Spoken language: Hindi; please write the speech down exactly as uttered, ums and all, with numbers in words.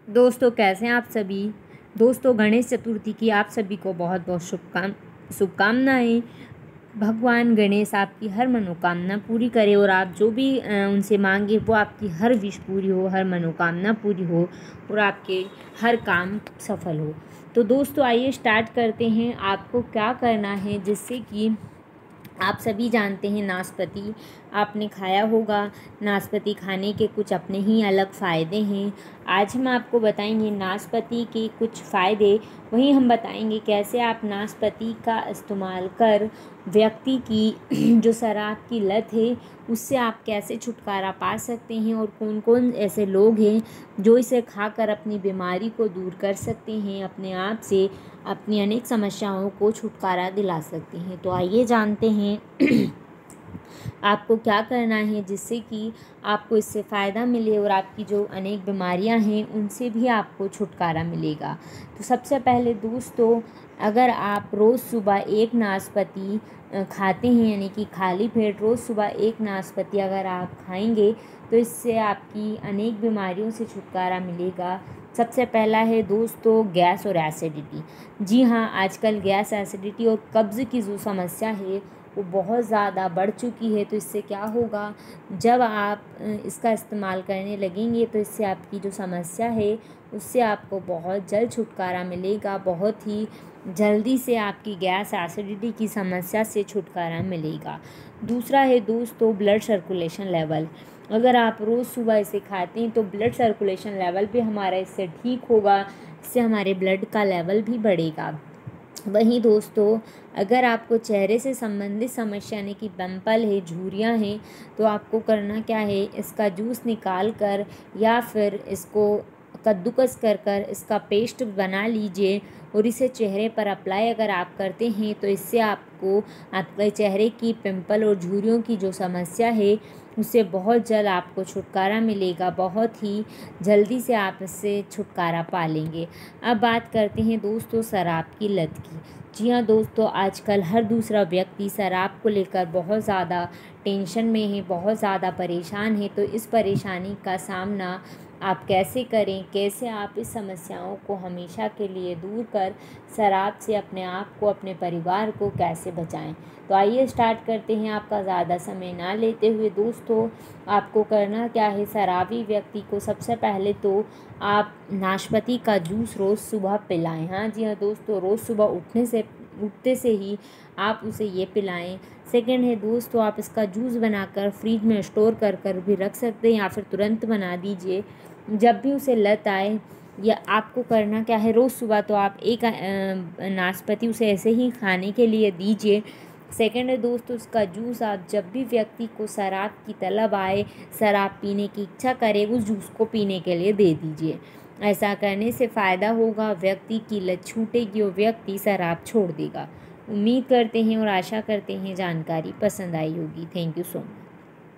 दोस्तों कैसे हैं आप सभी। दोस्तों गणेश चतुर्थी की आप सभी को बहुत बहुत शुभकाम शुभकामनाएँ। भगवान गणेश आपकी हर मनोकामना पूरी करे और आप जो भी उनसे मांगे वो आपकी हर विश पूरी हो, हर मनोकामना पूरी हो और आपके हर काम सफल हो। तो दोस्तों आइए स्टार्ट करते हैं। आपको क्या करना है, जिससे कि आप सभी जानते हैं नाशपाती आपने खाया होगा। नाशपाती खाने के कुछ अपने ही अलग फ़ायदे हैं। आज हम आपको बताएंगे नाशपाती के कुछ फ़ायदे, वहीं हम बताएंगे कैसे आप नाशपाती का इस्तेमाल कर व्यक्ति की जो शराब की लत है उससे आप कैसे छुटकारा पा सकते हैं और कौन कौन ऐसे लोग हैं जो इसे खाकर अपनी बीमारी को दूर कर सकते हैं, अपने आप से अपनी अनेक समस्याओं को छुटकारा दिला सकते हैं। तो आइए जानते हैं आपको क्या करना है, जिससे कि आपको इससे फ़ायदा मिले और आपकी जो अनेक बीमारियां हैं उनसे भी आपको छुटकारा मिलेगा। तो सबसे पहले दोस्तों, अगर आप रोज़ सुबह एक नाशपाती खाते हैं, यानी कि खाली पेट रोज़ सुबह एक नाशपाती अगर आप खाएंगे तो इससे आपकी अनेक बीमारियों से छुटकारा मिलेगा। सबसे पहला है दोस्तों गैस और एसिडिटी। जी हाँ, आजकल गैस, एसिडिटी और कब्ज़ की जो समस्या है वो बहुत ज़्यादा बढ़ चुकी है। तो इससे क्या होगा, जब आप इसका इस्तेमाल करने लगेंगे तो इससे आपकी जो समस्या है उससे आपको बहुत जल्द छुटकारा मिलेगा। बहुत ही जल्दी से आपकी गैस, एसिडिटी की समस्या से छुटकारा मिलेगा। दूसरा है दोस्तों ब्लड सर्कुलेशन लेवल। अगर आप रोज़ सुबह इसे खाते हैं तो ब्लड सर्कुलेशन लेवल भी हमारा इससे ठीक होगा, इससे हमारे ब्लड का लेवल भी बढ़ेगा। वहीं दोस्तों, अगर आपको चेहरे से संबंधित समस्या यानी कि पिंपल है, झुर्रियाँ हैं, तो आपको करना क्या है, इसका जूस निकाल कर या फिर इसको कद्दूकस कर कर इसका पेस्ट बना लीजिए और इसे चेहरे पर अप्लाई अगर आप करते हैं तो इससे आपको आपके चेहरे की पिंपल और झुर्रियों की जो समस्या है उससे बहुत जल्द आपको छुटकारा मिलेगा। बहुत ही जल्दी से आप इससे छुटकारा पा लेंगे। अब बात करते हैं दोस्तों शराब की लत की। जी हाँ दोस्तों, आजकल हर दूसरा व्यक्ति शराब को लेकर बहुत ज़्यादा टेंशन में है, बहुत ज़्यादा परेशान है। तो इस परेशानी का सामना आप कैसे करें, कैसे आप इस समस्याओं को हमेशा के लिए दूर कर शराब से अपने आप को, अपने परिवार को कैसे बचाएं। तो आइए स्टार्ट करते हैं। आपका ज़्यादा समय ना लेते हुए दोस्तों, आपको करना क्या है, शराबी व्यक्ति को सबसे पहले तो आप नाशपाती का जूस रोज़ सुबह पिलाएं। हाँ जी हाँ दोस्तों, रोज़ सुबह उठने से उठते से ही आप उसे ये पिलाएं। सेकंड है दोस्तों, आप इसका जूस बनाकर फ्रिज में स्टोर कर कर भी रख सकते हैं या फिर तुरंत बना दीजिए। जब भी उसे लत आए, या आपको करना क्या है, रोज़ सुबह तो आप एक नाशपाती उसे ऐसे ही खाने के लिए दीजिए। सेकेंड है दोस्तों, उसका जूस आप जब भी व्यक्ति को शराब की तलब आए, शराब पीने की इच्छा करे, उस जूस को पीने के लिए दे दीजिए। ऐसा करने से फ़ायदा होगा, व्यक्ति की लत छूटेगी और व्यक्ति शराब छोड़ देगा। उम्मीद करते हैं और आशा करते हैं जानकारी पसंद आई होगी। Thank you so much.